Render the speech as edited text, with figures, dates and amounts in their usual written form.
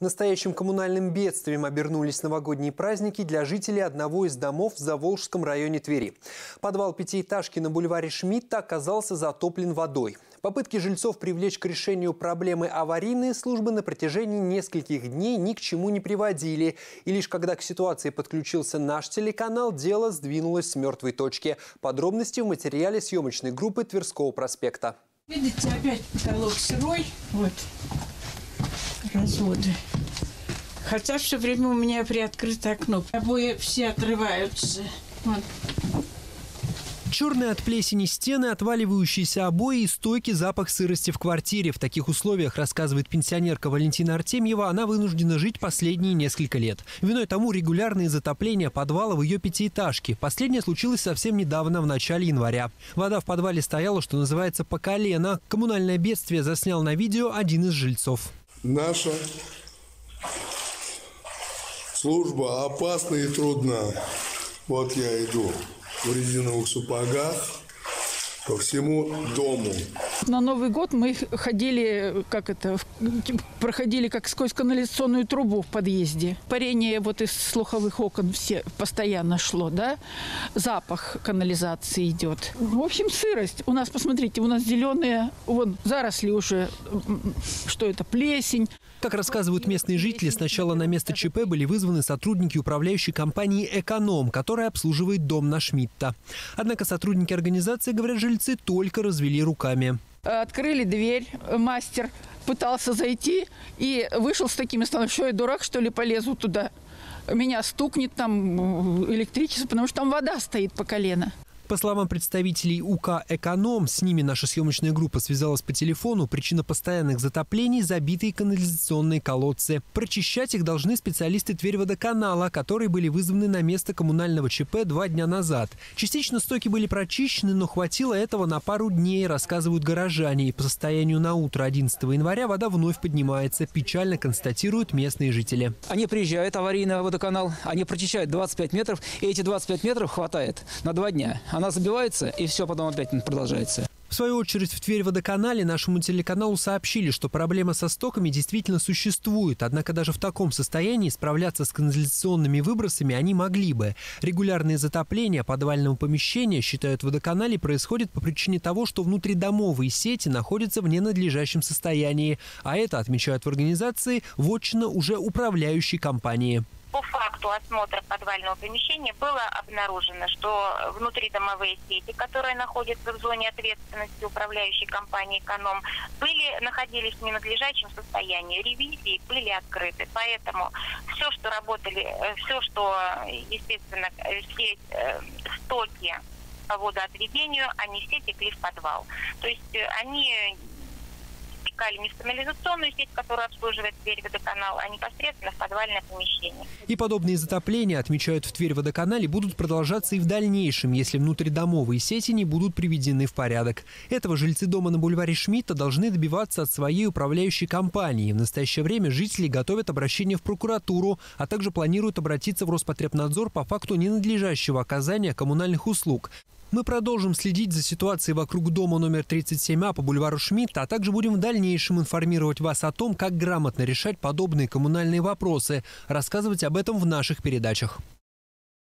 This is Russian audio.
Настоящим коммунальным бедствием обернулись новогодние праздники для жителей одного из домов в Заволжском районе Твери. Подвал пятиэтажки на бульваре Шмидта оказался затоплен водой. Попытки жильцов привлечь к решению проблемы аварийные службы на протяжении нескольких дней ни к чему не приводили. И лишь когда к ситуации подключился наш телеканал, дело сдвинулось с мертвой точки. Подробности в материале съемочной группы Тверского проспекта. Видите, опять потолок сырой. Вот. Разводы. Хотя все время у меня приоткрыто окно. Обои все отрываются. Вот. Черные от плесени стены, отваливающиеся обои и стойкий запах сырости в квартире. В таких условиях, рассказывает пенсионерка Валентина Артемьева, она вынуждена жить последние несколько лет. Виной тому регулярные затопления подвала в ее пятиэтажке. Последнее случилось совсем недавно, в начале января. Вода в подвале стояла, что называется, по колено. Коммунальное бедствие заснял на видео один из жильцов. Наша служба опасна и трудна. Вот я иду в резиновых сапогах по всему дому. На Новый год мы ходили, проходили как сквозь канализационную трубу в подъезде. Парение вот из слуховых окон все постоянно шло, да? Запах канализации идет. В общем, сырость. У нас, посмотрите, у нас зеленые, вон, заросли уже, что это, плесень. Как рассказывают местные жители, сначала на место ЧП были вызваны сотрудники управляющей компании «Эконом», которая обслуживает дом на Шмидта. Однако сотрудники организации, говорят жильцы, только развели руками. Открыли дверь, мастер пытался зайти и вышел с такими словами: что я дурак, что ли, полезу туда. Меня стукнет там электричество, потому что там вода стоит по колено. По словам представителей УК «Эконом», с ними наша съемочная группа связалась по телефону, причина постоянных затоплений – забитые канализационные колодцы. Прочищать их должны специалисты Тверьводоканала, которые были вызваны на место коммунального ЧП 2 дня назад. Частично стойки были прочищены, но хватило этого на пару дней, рассказывают горожане. И по состоянию на утро 11 января вода вновь поднимается, печально констатируют местные жители. Они приезжают, аварийный водоканал, они прочищают 25 метров, и эти 25 метров хватает на 2 дня. Она забивается, и все потом опять продолжается. В свою очередь в Тверьводоканале нашему телеканалу сообщили, что проблема со стоками действительно существует. Однако даже в таком состоянии справляться с канализационными выбросами они могли бы. Регулярные затопления подвального помещения, считают в водоканале, происходят по причине того, что внутридомовые сети находятся в ненадлежащем состоянии. А это, отмечают в организации, вотчина уже управляющей компании. По факту осмотра подвального помещения было обнаружено, что внутридомовые сети, которые находятся в зоне ответственности управляющей компании «Эконом», находились в ненадлежащем состоянии. Ревизии были открыты. Поэтому все, что работали, естественно, все стоки по водоотведению, они все текли в подвал. То есть они не в канализационную сеть, которая обслуживает Тверьводоканал, а непосредственно в подвальное помещение. И подобные затопления, отмечают в Тверьводоканале, будут продолжаться и в дальнейшем, если внутридомовые сети не будут приведены в порядок. Этого жильцы дома на бульваре Шмидта должны добиваться от своей управляющей компании. В настоящее время жители готовят обращение в прокуратуру, а также планируют обратиться в Роспотребнадзор по факту ненадлежащего оказания коммунальных услуг. Мы продолжим следить за ситуацией вокруг дома номер 37А по бульвару Шмидта, а также будем в дальнейшем информировать вас о том, как грамотно решать подобные коммунальные вопросы, рассказывать об этом в наших передачах.